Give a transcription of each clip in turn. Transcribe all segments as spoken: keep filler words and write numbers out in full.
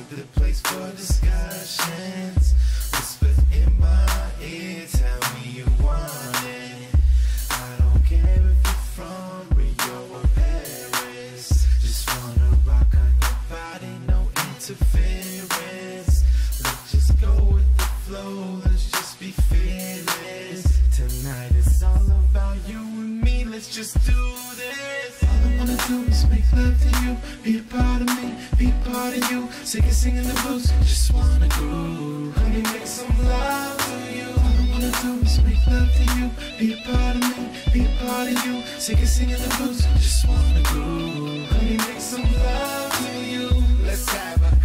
ain't the place for discussions. Whisper in my ear, tell me you want it. I don't care if you're from Rio or Paris. Just wanna rock on your body, no interference. Let's just go with the flow, let's just be fearless. Tonight it's all about you and me, let's just do this. All I wanna do is make love to you, be a part of me, be a part of you. Sick of singing the blues, just wanna groove. Honey, make some love to you. All I wanna do is make love to you, be a part of me, be a part of you. Sick of singing the blues, just wanna groove. Honey, make some love to you. Let's have a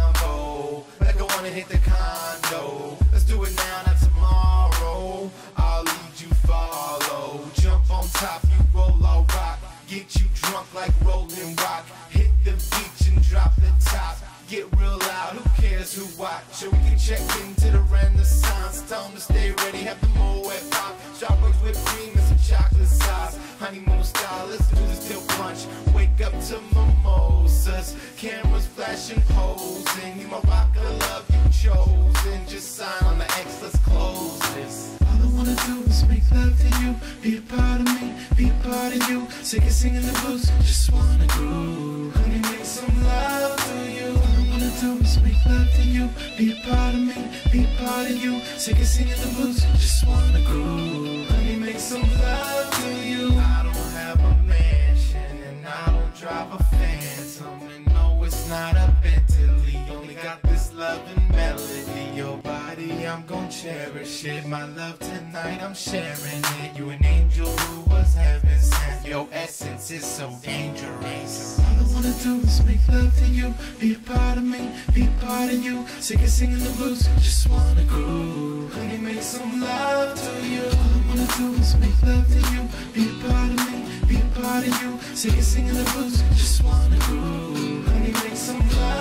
convo, like I wanna hit the condo. Let's do it now, not tomorrow. I'll lead you, follow. Jump on top, you roll, I'll rock. Get you drunk like Rolling Rock. Hit the beach and drop the top. Get real loud, who cares who watch? So we can check into the Renaissance. Tell them to stay ready, have the Moet pop. Strawberries with cream and some chocolate sauce. Honeymoon style, let's do this till brunch. Wake up to mimosas, cameras flashing, posing. You my rock of love, you chosen. Just sign on the X, let's close this. All I wanna do is make love to you, be a part of me, be a part of you. Sick of singing the blues, just wanna groove. Honey, make some love to you. All I wanna do is make love to you, be a part of me, be a part of you. Sick of singing the blues, just wanna groove. Honey, make some love to you. I don't have a mansion and I don't drive a Phantom, and no, it's not a Bentley. Only got this love and melody. Your body, I'm gon' cherish it. My love tonight, I'm sharing it. You an angel who was heaven sent. Your essence is so dangerous. All I wanna do is make love to you, be a part of me, be a part of you. Sick of singing the blues, just wanna groove. Honey, make some love to you. All I wanna do is make love to you, be a part of me, be a part of you. Sick of singing the blues, just wanna groove. Honey, make some love.